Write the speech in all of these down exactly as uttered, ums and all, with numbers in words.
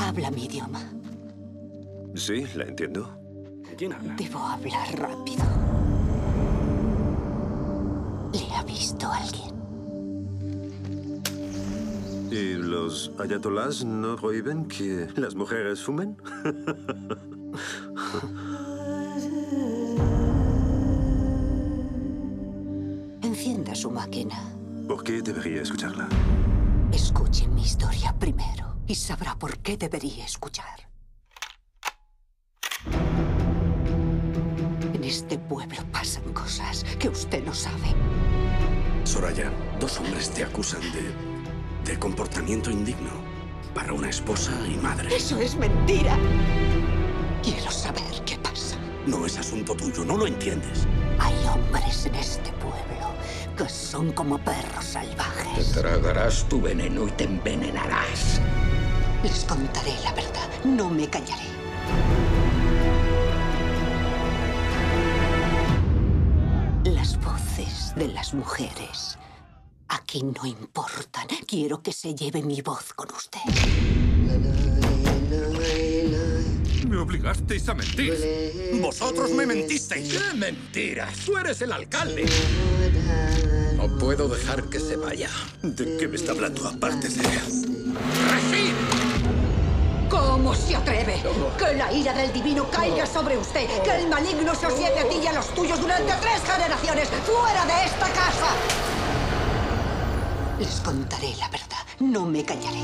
Habla mi idioma. Sí, la entiendo. ¿Quién habla? Debo hablar rápido. ¿Le ha visto alguien? ¿Y los ayatolás no prohíben que las mujeres fumen? Encienda su máquina. ¿Por qué debería escucharla? Escuche mi historia primero y sabrá por qué debería escuchar. En este pueblo pasan cosas que usted no sabe. Soraya, dos hombres te acusan de... de comportamiento indigno para una esposa y madre. ¡Eso es mentira! Quiero saber qué pasa. No es asunto tuyo, no lo entiendes. Hay hombres en este pueblo que son como perros Te salvajes. tragarás tu veneno y te envenenarás. Les contaré la verdad. No me callaré. Las voces de las mujeres aquí no importan. Quiero que se lleve mi voz con usted. Me obligasteis a mentir. ¡Vosotros me mentisteis! ¡Qué mentiras! ¡Tú eres el alcalde! No puedo dejar que se vaya. ¿De qué me está hablando? Aparte de... ¡Rashid! ¿Cómo se atreve? Que la ira del divino caiga sobre usted. Que el maligno se os lleve a ti y a los tuyos durante tres generaciones. ¡Fuera de esta casa! Les contaré la verdad. No me callaré.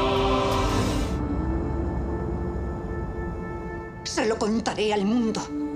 Se lo contaré al mundo.